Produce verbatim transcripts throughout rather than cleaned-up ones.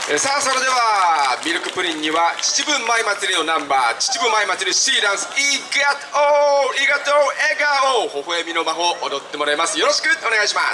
えさあ、それではミルクプリンには秩父舞祭りのナンバー、秩父舞祭りシーダンス、いがとういがとう笑顔微笑みの魔法を踊ってもらいます。よろしくお願いします。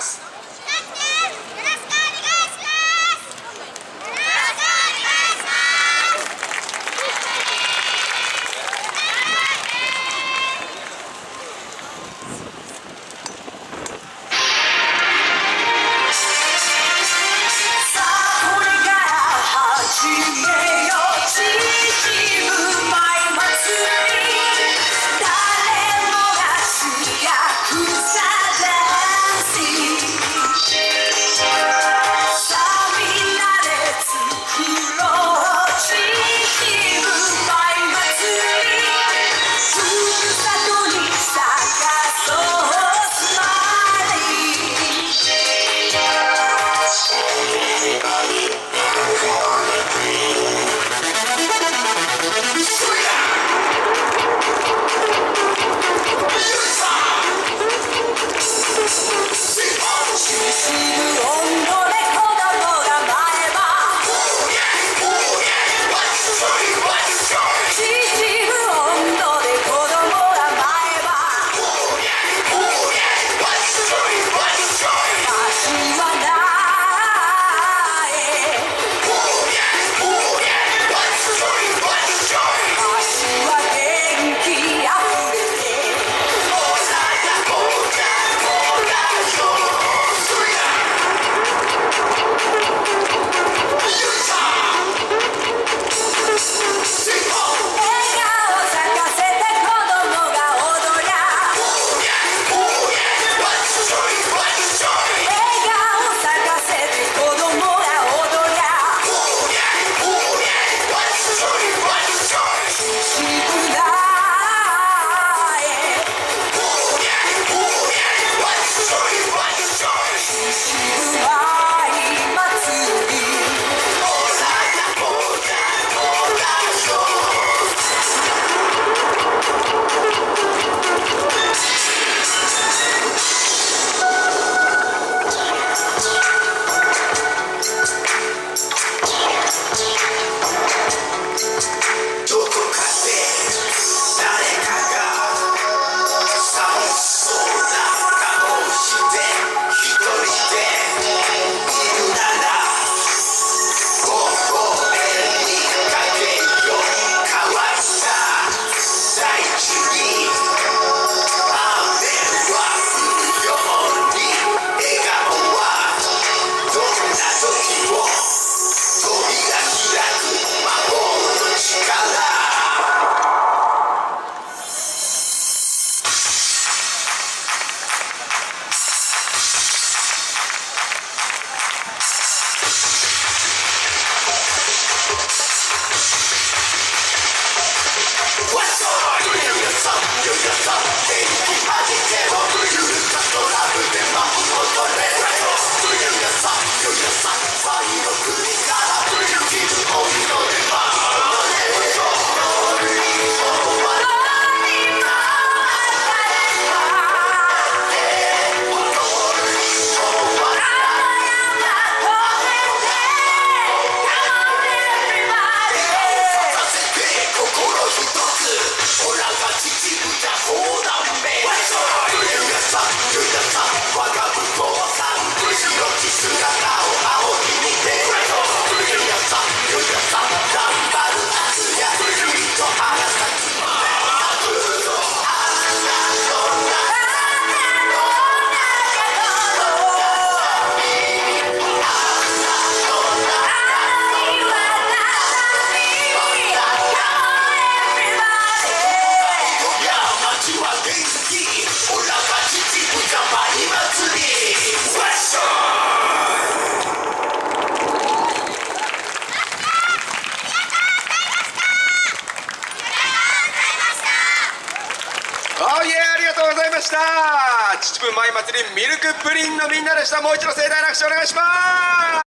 秩父舞祭りミルクプリンのみんなでした。もう一度盛大な拍手お願いします。